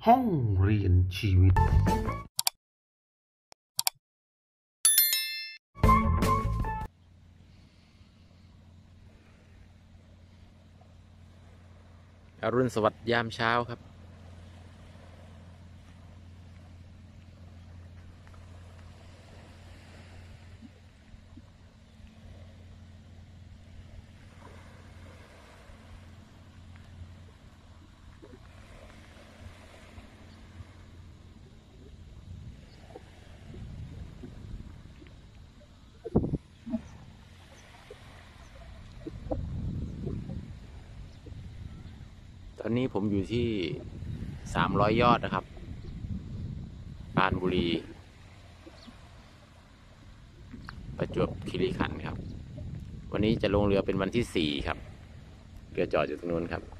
ห้องเรียนชีวิตอรุณสวัสดิ์ยามเช้าครับตอนนี้ผมอยู่ที่300 ยอดนะครับปรานบุรีประจวบคีรีขันธ์ครับวันนี้จะลงเรือเป็นวันที่4ครับเรือจอดอยู่ตรงนู้นครับ